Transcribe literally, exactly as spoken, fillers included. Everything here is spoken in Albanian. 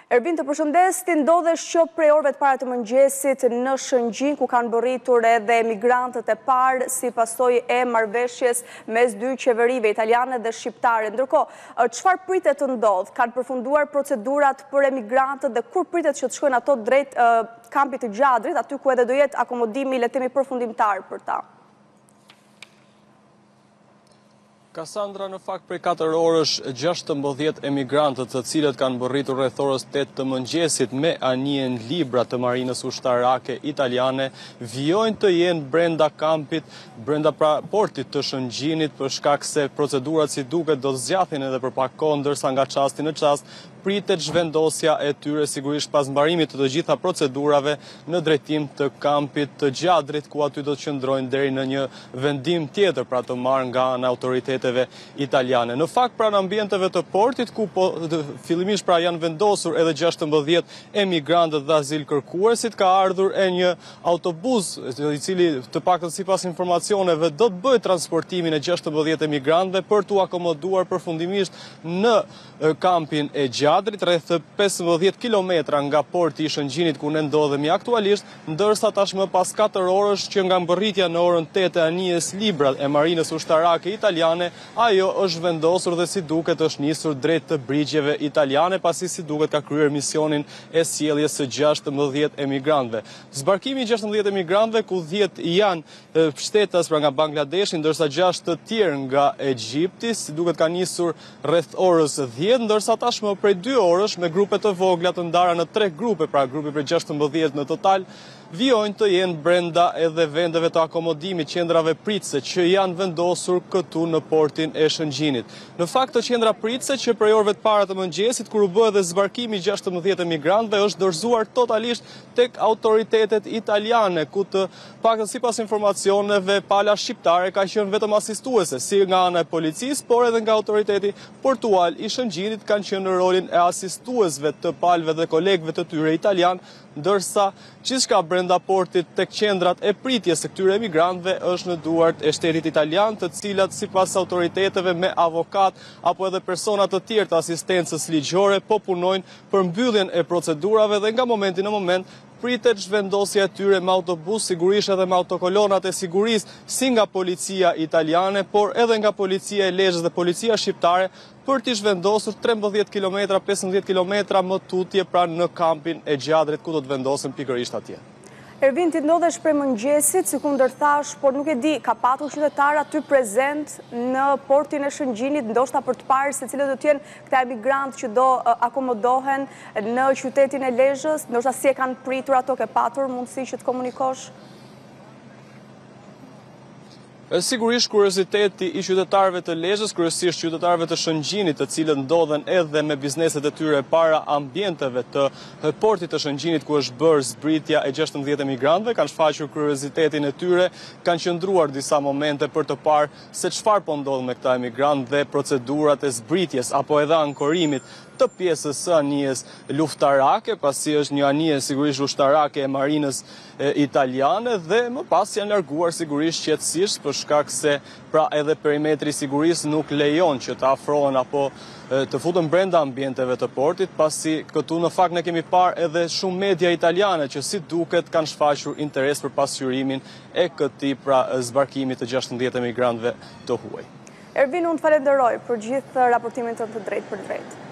Ervin, të përshëndes, ti ndodhesh që prej orëve të para të mëngjesit në Shëngjin, ku kanë bërritur edhe emigrantët e parë si pasojë e marrëveshjes mes dy qeverive italiane dhe shqiptare. Ndërkohë, çfarë pritet të ndodh? Kanë përfunduar procedurat për emigrantët dhe kur pritet që të shkojnë ato drejt uh, kampit të Gjadrit, aty ku edhe do jetë akomodimi, le të themi, përfundimtar për ta? Kasandra, në fakt prej katër orësh gjashtëmbëdhjetë emigrantët të cilët kanë bërritur rreth orës tetë të mëngjesit me anijen libra të marinës ushtarake italiane vijojnë të jenë brenda kampit, brenda pra portit të Shëngjinit për shkak se procedurat si duket do të zgjathin edhe për pak kohë, ndërsa nga çasti në çast pritet zhvendosja e tyre sigurisht pas mbarimit të të gjitha procedurave në drejtim të kampit të Gjadrit, ku aty do të qëndrojnë deri në një vendim tjetër pra të marrë nga ana autoriteteve italiane. Në fakt pranë ambienteve të portit, ku po fillimisht pra janë vendosur edhe gjashtëmbëdhjetë emigrantët dhe azil kërkuesit, ka ardhur e një autobus i cili të paktën sipas informacioneve do të bëjë transportimin e gjashtëmbëdhjetë emigrantëve për t'u akomoduar përfundimisht në kampin e Gjadrit, rreth pesëmbëdhjetë kilometra nga porti i Shëngjinit ku ne ndodhemi aktualisht, ndërsa tashmë pas katër orësh që nga mbërritja në orën tetë e anijes libra e marinës ushtarake italiane, ajo është vendosur dhe si duket është nisur drejt të brigjeve italiane, pasi si duket ka kryer misionin e sjelljes së gjashtëmbëdhjetë emigrantëve. Zbarkimi i gjashtëmbëdhjetë emigrantëve, ku dhjetë janë shtetas pra nga Bangladeshi, ndërsa gjashtë të tjerë nga Egjipti, si duket ka nisur rreth orës dhjetë, ndërsa tashmë prej dy orësh me grupe të vogla të ndara në tre grupe, pra grupe për gjashtëmbëdhjetë në total, vijojnë të jenë brenda edhe vendeve të akomodimit, qendrave pritse që janë vendosur këtu në portin e Shëngjinit. Në fakt të qendra pritse që prej orëve të para të mëngjesit, kur u bë edhe zbarkimi i gjashtëmbëdhjetë emigrantëve, është dorëzuar totalisht tek autoritetet italiane, ku të paktën sipas informacioneve pala shqiptare ka qenë vetëm asistuese, si nga ana e policisë, por edhe nga autoriteti portual i Shëngjinit kanë qenë në rolin e asistuesve të palëve dhe kolegëve të tyre italian, ndërsa gjithçka brenda portit tek qendrat e pritjes së këtyre emigrantëve është në duart e shtetit italian, të cilat sipas autoriteteve me avokat apo edhe persona të tjerë të asistencës ligjore po punojnë për mbylljen e procedurave dhe nga momenti në moment pritet zhvendosja e tyre me autobus, sigurisht edhe me autokolonat e sigurisë, si nga policia italiane, por edhe nga policia e Lezhës dhe policia shqiptare, për t'i zhvendosur trembëdhjetë kilometra, pesëmbëdhjetë kilometra më tutje pra në kampin e Gjadrit, ku do të vendosen pikërisht atje. Ervin, ti ndodhesh prej mëngjesit, si ku ndërthash, por nuk e di, ka patur qytetar aty prezent në portin e Shëngjinit, ndoshta për të parë se cilët do të jenë këta emigrantë që do uh, akomodohen në qytetin e Lezhës, ndoshta si e kanë pritur ato, ke patur mundësi që të komunikosh? Sigurisht kurioziteti i qytetarëve të Lezhës, kryesisht qytetarëve të Shëngjinit, të cilët ndodhen edhe me bizneset e tyre para ambienteve të portit të Shëngjinit, ku është bërë zbritja e gjashtëmbëdhjetë emigrantëve, kanë shfaqur kuriozitetin e tyre, kanë qëndruar disa momente për të parë se çfarë po ndodh me këta emigrantë dhe procedurat e zbritjes apo edhe ankorimit të pjesës së anijes luftarake, pasi është një anije sigurisht ushtarake e marinës e, italiane, dhe më pas janë larguar sigurisht qetësisht për shkak se pra edhe perimetri sigurisë nuk lejon që të afrohen apo e, të futen brenda ambienteve të portit, pasi këtu në fakt ne kemi parë edhe shumë media italiane që si duket kanë shfaqur interes për pasqyrimin e këtij pra zbarkimit të gjashtëmbëdhjetë emigrantëve të huaj. Ervin, unë të falenderoj për gjithë raportimin të të drejtë për drejtë.